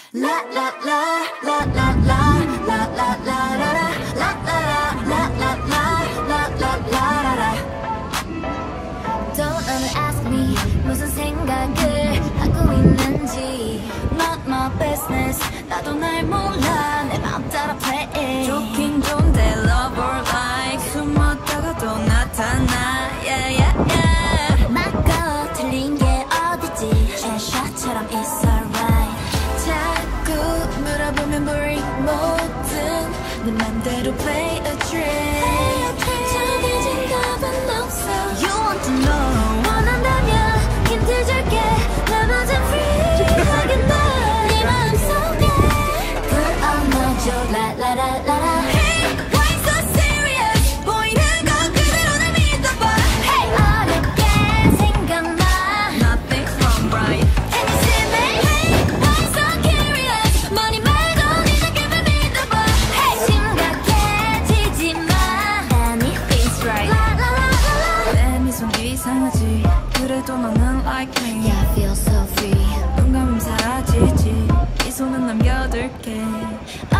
Don't ever ask me 무슨 생각을 하고 있는지. Not my business. 나도 날 몰라. 내 맘 따라 play. 좋긴 좋은데 love or like 숨었다가 또 나타나. Yeah yeah yeah. 맞고 틀린 게 어디지. Cheshire처럼 it's alright. 자꾸 물어보면 boring 뭐든 내 맘대로 play a trick. 정해진 답은 없어. You want to know. 원한다면 힌트 줄게. 나머진 free 하겠다. 네 마음속에 불어넣어줘. 라라라라라. Hey, why so serious? 보이는 거 그대로 날 믿어봐. Hey, 어렵게 생각마. Nothing's wrong, right? Can you see me? Hey, why so curious? 머리 말고 네 느낌을 믿어봐. Hey, 심각해지지 마. Anything's right. 라라라라라. 내 미소는 이상하지. 그래도 너는 like me. Yeah, I feel so free. 눈 감으면 사라지지. 이 손은 남겨둘게.